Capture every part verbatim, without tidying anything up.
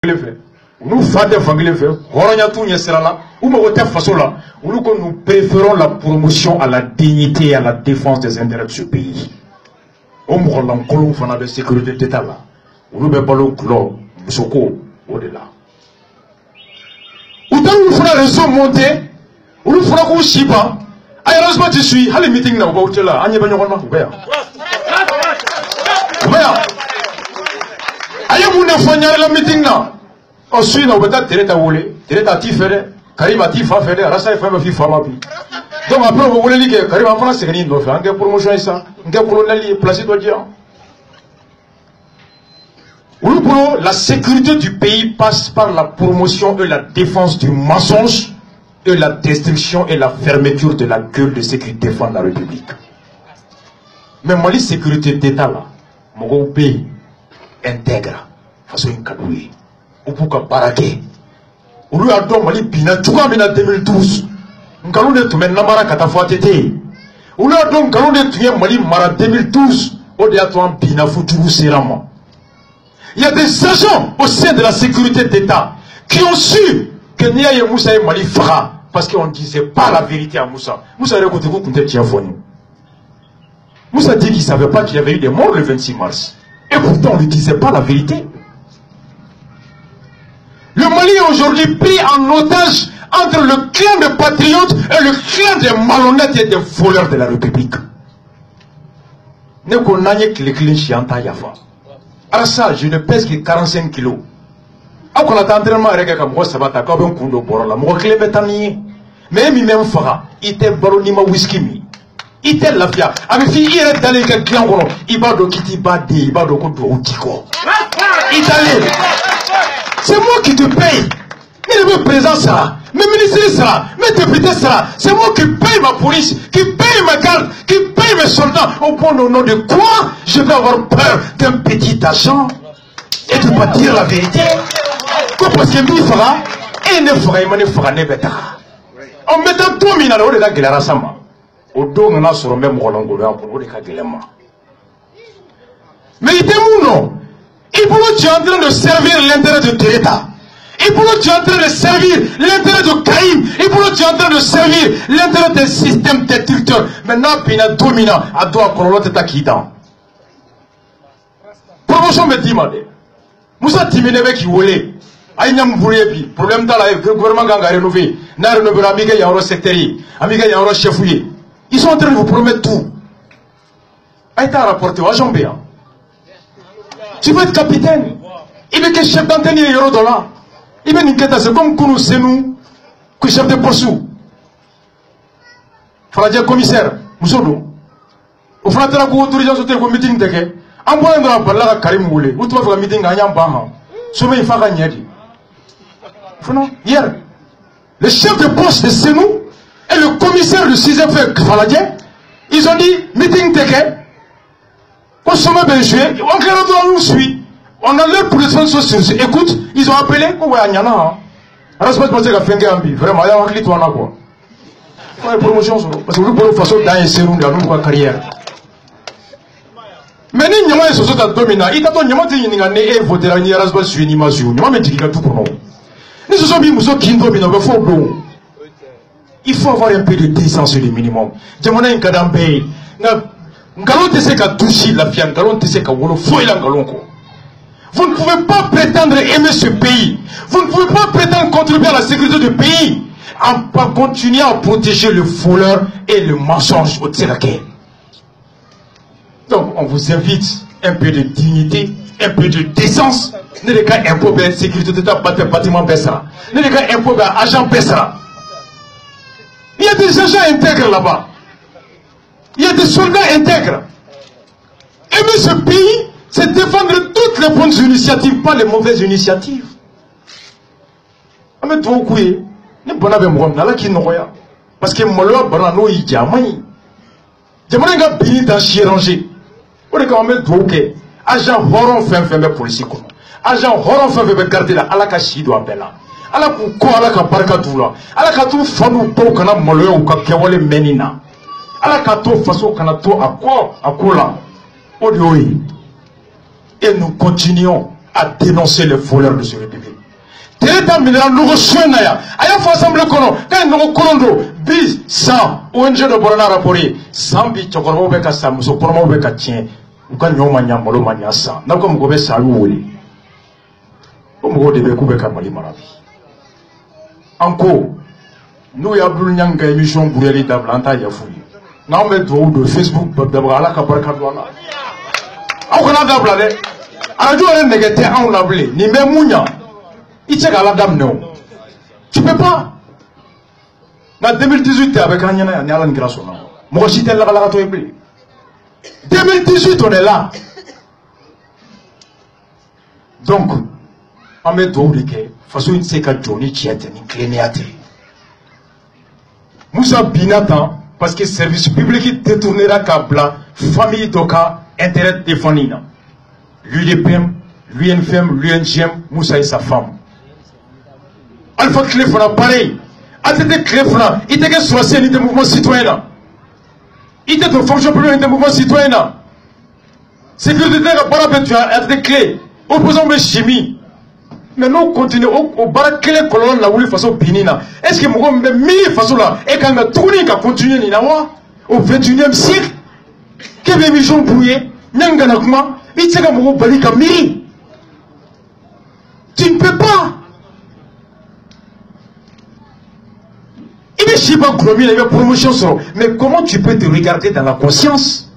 Nous nous préférons la promotion à la dignité et à la défense des intérêts de ce pays. On a la sécurité d'État là. On a au-delà. Où nous ferons le réseau monter, où nous ferons un chiba. Heureusement, je suis à la meeting là, où là, à Nibanyorona, où est-ce? Où est-ce? Aïe, vous n'avez pas la meeting là. Ensuite, on va être à Wole, Tereta Tifere, Karim Atifa Fede, Rasa Femme Fifamapi. Donc après, vous voulez dire que Karim Afana c'est une offre, un gars promotion ça, un gars colonel placé de dire. La sécurité du pays passe par la promotion et la défense du mensonge et la destruction et la fermeture de la gueule de ceux qui défendent la République. Mais moi, la sécurité d'État là, mon pays intègre, façon une cadouille. Ou pour que baraquer. Ou lui a donné Mali Bina, tu vois, en deux mille douze. Nous avons dit que Namara Katafuatete. Ou lui a donné que Mali Mara deux mille douze. Au delà de Bina Foutourou Serama. Il y a des agents au sein de la sécurité d'État qui ont su que Nia et Moussa et Mali fera. Parce qu'on ne disait pas la vérité à Moussa. Moussa a écouté vous quand il Moussa dit qu'il ne savait pas qu'il y avait eu des morts le vingt-six mars. Et pourtant, on ne lui disait pas la vérité. Le Mali est aujourd'hui pris en otage entre le clan des patriotes et le clan des malhonnêtes et des voleurs de la République. Ne connaissez que les clins chianta yafa. Alors ça, je ne pèse que quarante-cinq kilos. Alors qu'on a entraînement avec un gros sabata, comme un coup de borola, mon clé métanier. Mais il même fera, il était baronima whisky mi. Il était la fia. Avec fille, il est dans les gars, il va de kiti bade, il va de kodo outiko. Italien. C'est moi qui te paye. Mais le président sera, mes ministres sera, mes députés sera. C'est moi qui paye ma police, qui paye ma garde, qui paye mes soldats. Au bon nom de quoi je vais avoir peur d'un petit agent et de ne pas dire la vérité? Parce que lui fera, et ne fera, il ne fera, ne bêta. En mettant tout mina au delà de la rasama. Au dos, on a sur le même Roland Goulan pour le cas de l'Emma. Mais il était mon nom. Et pour nous, tu es en train de servir l'intérêt de Tereta. Et pour nous, tu es en train de servir l'intérêt de Karim. Et pour nous, tu es en train de servir l'intérêt des systèmes destructeurs. Maintenant, Pina Domina, à toi, Corolo Teta Kita. Promotion me dit, madé. Moussa Timinebe qui voulait. Aïnam Bourébi. Problème dans la gouvernement Ganga rénové. N'a rénové Amiga Yaro secrétaire. Amiga Yaro chefouillé. Ils sont en train de vous promettre tout. Aïta rapporté à Jambéa. Tu veux être capitaine. Il veut que chef d'antenne est euro dollar. Il veut une quête, c'est comme Kounou Senou, que chef de Porsou. Faradia commissaire, Moussoudou. Au Fratera Kou autorisation de le meeting de Ké. En point de la parole à Karim Moulé. Où tu vas faire le meeting à Yambaha. Sommet il faut gagner. Hier, le chef de poste de Senou et le commissaire du sixième fait Faradia, ils ont dit meeting de Ké. Au sommet bien joué, on claire de nous suit. On a leur position sur écoute, ils ont appelé, on va y en a. Respect pour ce qu'a fait Gambi, vraiment, il y a un clip, on a quoi. Il y a une promotion, parce que vous pouvez faire ça dans un sérum, dans une carrière. Mais nous, nous sommes tous dominants. Il y a des gens qui ont été votés dans une race sur une image. Nous avons dit tout pour nous. Nous sommes mis aux qui dominent, il faut bleu. Il faut avoir un peu de décence, le minimum. Jamona un kadambé. Ngalon te sait qu'à toucher la fiane, ngalon te sait qu'à wolo fouille la ngalonko. Vous ne pouvez pas prétendre aimer ce pays. Vous ne pouvez pas prétendre contribuer à la sécurité du pays en continuant à protéger le voleur et le mensonge au Tselaké. Donc, on vous invite un peu de dignité, un peu de décence. Ne les cas un peu de sécurité de ta bâtiment Bessara. Ne les cas un peu d'agent Bessara. Il y a des agents intègres là-bas. Il y a des soldats intègres. Aimer ce pays, c'est défendre toutes les bonnes initiatives, pas les mauvaises initiatives. Mais toi, vous ne pouvez pas me parce que Molo Banano y jamai. J'aimerais que Bini dans Chirangé. Vous avez quand même dit agent Horon fait un policier. Agent Horon fait garder la Alakashi doit bella. Alakou ko alaka barkatoula. Alakatou fanou to kana Molo ou kakewale menina. Alakato faso kana to akko akola. Odioi. Et nous continuons à dénoncer les voleurs de ce République. Téléta minera nogo soinaya. Aya fo assemblée kono. Kay nogo kolondo bi cent O N G de borana rapporté. cent bi chokoro be ka samuso promo be ka tien. Uka nyoma nyamolo manya cent. Na ko mugo be sa wuli. Ko mugo de be ku be ka mali marabi. Anko nous y a plus de émission pour les dablanta yafoui. Nous on met de Facebook d'abord la cabarca douana. On a dablé. Alors tu as un négatif on l'a blé. Ni même mounia. Il tient à la dame non. Tu peux pas. En deux mille dix-huit avec Anyana et Alan Grasso. Moi j'étais là la rato blé. deux mille dix-huit on est là. Donc on met de l'oublier. Façon il sait que Johnny Chiate ni cléniate. Moussa Binatan, parce que le service public détournera Kabla, famille d'Oka, intérêt défendu. L'U D P M, l'U N F M, l'U N G M, Moussa et sa femme. Alpha Clefona, pareil. Athété Clefona, il était sur la scène des mouvements citoyens. Il était en fonction publique des mouvements citoyens. Sécurité de la barabé, tu as été clé. Opposant de chimie. Mais nous continuons au bar quelle colonne la voulu façon binina. Est-ce que mon gars mille façon là et quand on tourné qu'à continuer ni nawa au vingt et unième siècle que les missions brouillées n'engana comment il tient mon gars bali comme mille. Tu ne peux pas. Il est si pas global, il y a promotion sur. Mais comment tu peux te regarder dans la conscience?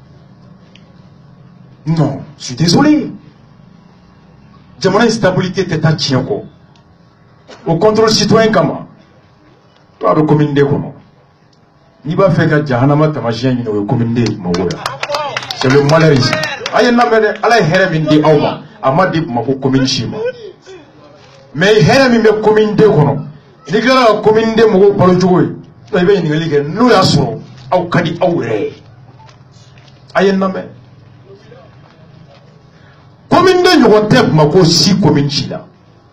Non, je suis désolé. Jamana instabilité teta tienko. Au contrôle citoyen kama. Toi le commune de kono. Ni ba fait que jahanama tamashien ni au commune de mawoya. C'est le malheur ici. Ayen na mene ala here min di awma. Amadi ma ko commune shima. Mais here min be commune de kono. Ni gara commune de mo palo jogoy. To be ni ngali ke no ya so aw kadi awre. Ayen na me commune de Nyogotek mako si commune chila.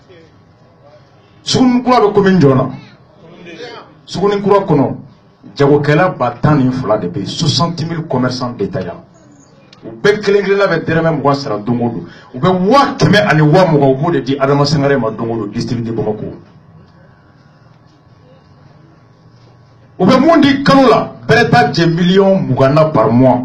Sukun kura be commune jona. Sukun kura kono. Jago kela batan ni fula de be soixante mille commerçants détaillants. U be kelengele la be dereme mo sara dongodo. U be wa keme ani wa mo go de di Adama Sangare ma dongodo district de Bamako. U be mundi kanola bereta de millions mugana par mois.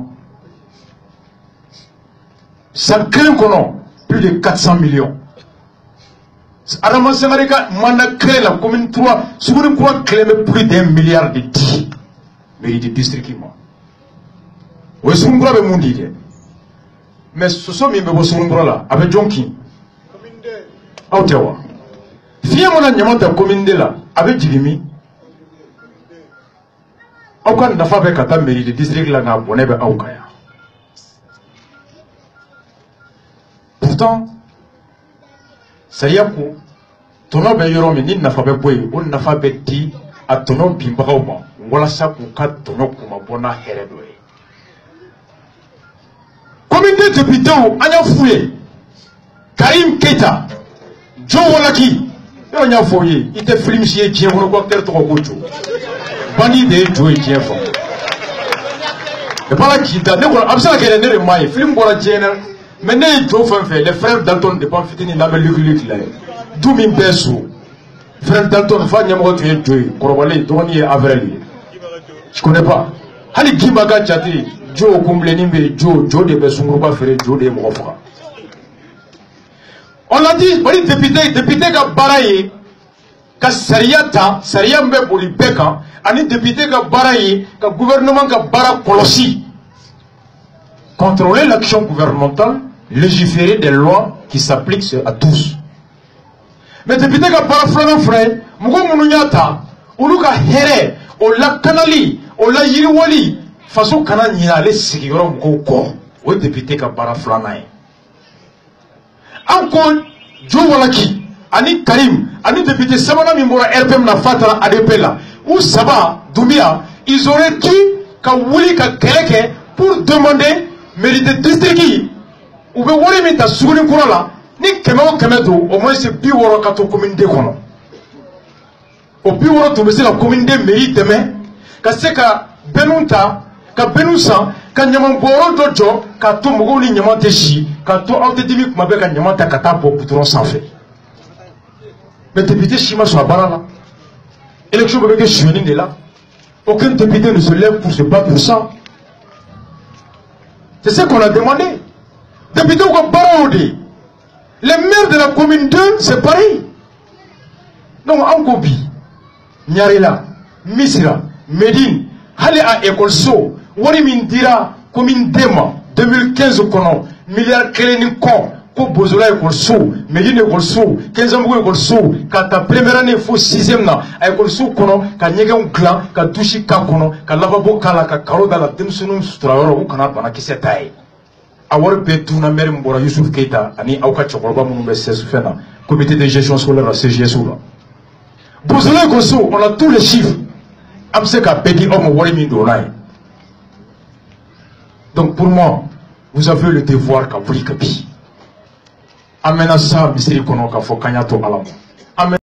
Ça crée plus de quatre cents millions. Adama Sangare ka manda créé la commune trois, Sougoune Koura crée plus d'un milliard de dix. Mais il est districtement. Oui, Sougoune Koura be mundi. Mais ce sont mes bébés Sougoune Koura là, avec Jonki. Aotewa. Fia mona nyamata commune de là, avec Jigimi. Aucun n'a pas fait kata mairie de district là na bonebe aukaya. Pourtant, Sayako, tono be yoro mi ni nafa be boy, on nafa be di a tono bimbaga ma, wala sa ku ka tono kuma bona here do e. Comité député ou anya fouye, Karim Keita, Joe Walaki, yo nya fouye, ite film si e dien wono ko ter to ko jo. Bani de Joe dien fo. E pala kita ne ko absala kene ne mai, film ko la dien. Mais les frères Dalton ne pas finir la même luc là. D'où min beso. Frère Dalton fa nyamo te joy. Korobale doni avril. Je connais pas. Hali Gimaga Chati, Joe Kumble Nimbe, Joe, Joe de Besungruba Ferre, Joe de Mofa. On a dit, les députés, députés ka baraye, ka Sariata, Sariambe Bolibeka, ani députés ka baraye, ka gouvernement ka bara Kolossi. Contrôler l'action gouvernementale, légiférer des lois qui s'appliquent à tous. Mais député ka paraflana frère, mugo mununyata, uluka here, o la kanali, o la yiriwali, façon kana nyale sigiro mugo ko, o député ka paraflana. Encore Joe Walaki, ani Karim, ani député Samana Mimbora R P M na fatara A D P là, ou Saba, Doumbia, ils auraient dû ka wuli ka keleke pour demander mérite district ou be wori mi ta Sougoune Koura là ni keme o keme do au moins c'est bi woro ka to commune de kono o bi woro to be se la commune de mérite demain ka se ka benunta ka benusa ka nyama boro dojo ka to mugo ni nyama te shi ka to auto dimi kuma be ka nyama ta kata bo butron sans fait Mais député Chima soit là. Élection avec Chouening est là. Aucun député ne se lève pour se battre pour ça. C'est ce qu'on a demandé. Député ou Baraoudi. Les maires de la commune deux, c'est pareil. Donc, en copie, Nyarela, Misira, Médine, Hale à école so, Wari Mindira, commune Dema, deux mille quinze au Kono, milliard Kélénin Kon, Ko Bozola école so, Médine école so, quinze ans école so, quand ta première année faut sixième na, à école so Kono, quand Nyega un clan, quand Touchi Kakono, quand Lavabo Kala, quand Karo dans la Demsunum Sutraoro, ou quand on a qui s'est taillé. Awar Betou na mère Mbora Youssouf Keita, Ani Aouka Chokoroba Mounoube Sessoufena, comité de gestion scolaire à C G S O là. Bozola école so, on a tous les chiffres. Amseka Pedi Homme Wari Mindonai. Donc pour moi, vous avez le devoir qu'à vous Kapi. Amena ça, Misiri Kono Kafo Kanyato Alamo.